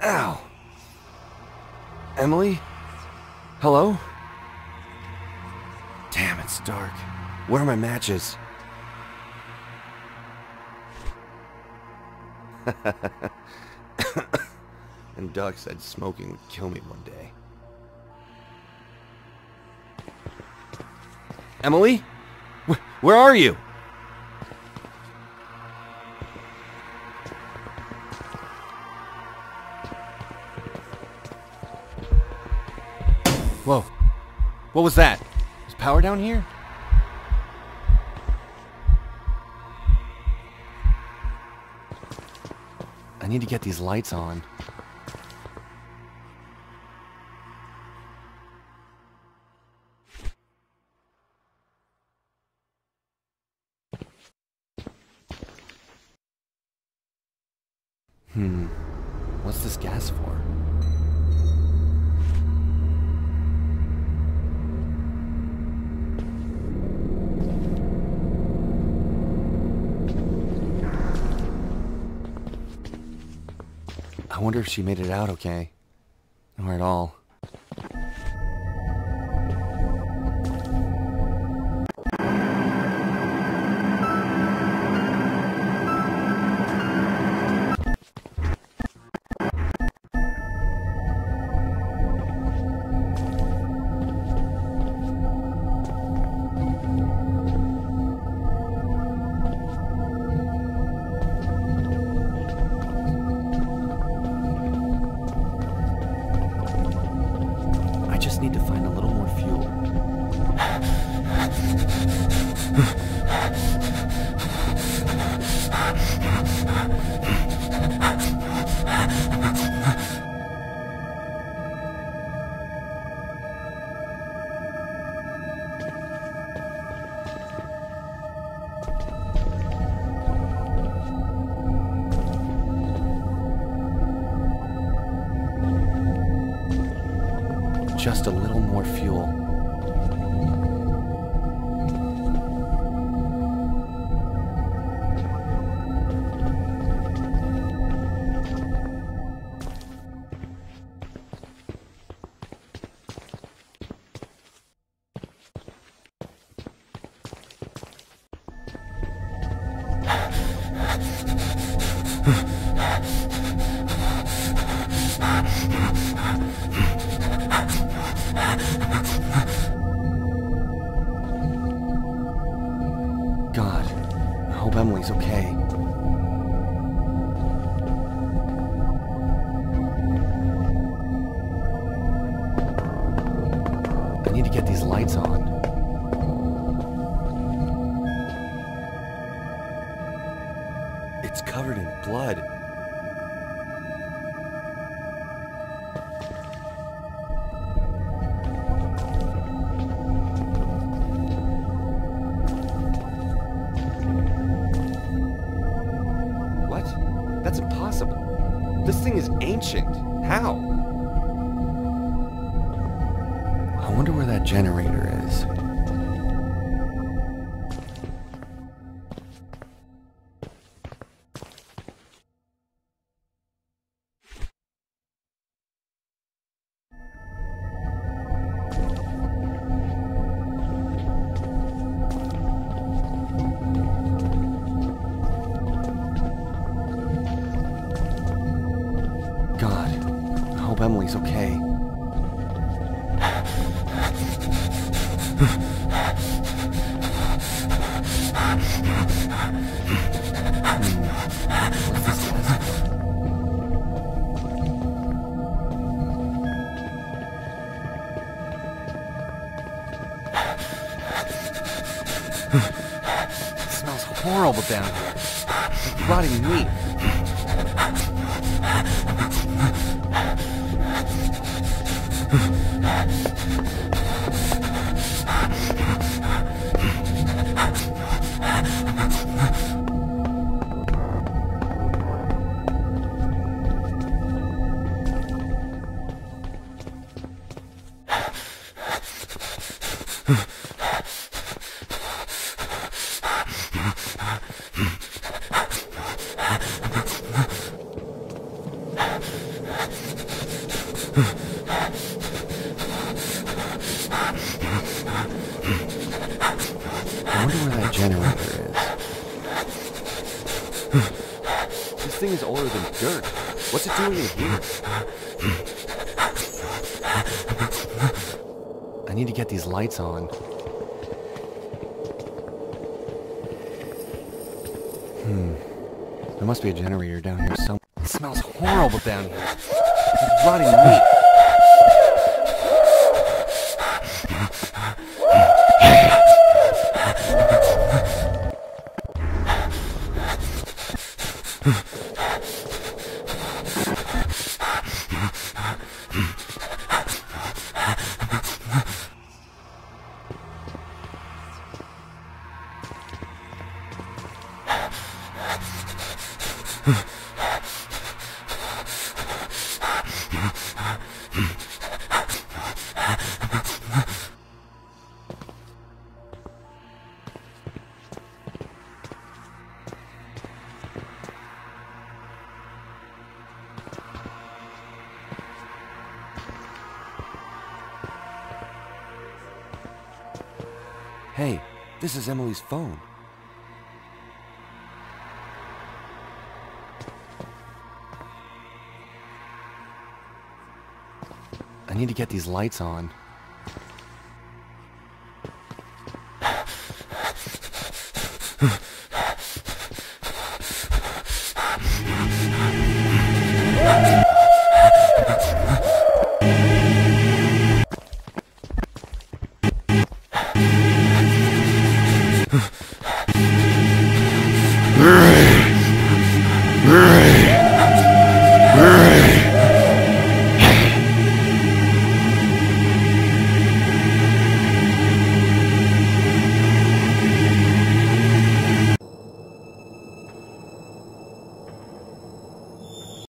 Ow. Emily? Hello? Damn, it's dark. Where are my matches? And Doc said smoking would kill me one day. Emily? Where are you? Whoa. What was that? Is power down here? I need to get these lights on. What's this gas for? I wonder if she made it out okay. Or at all. Need to find a little more fuel. Just a little more fuel. God, I hope Emily's okay. I need to get these lights on. It's covered in blood. That's impossible. This thing is ancient. How? I wonder where that generator is. God, I hope Emily's okay. What's this gas for? It smells horrible down here. Like rotting meat. This thing is older than dirt. What's it doing in here? I need to get these lights on. There must be a generator down here somewhere. It smells horrible down here. Like rotting meat. Hey, this is Emily's phone. I need to get these lights on.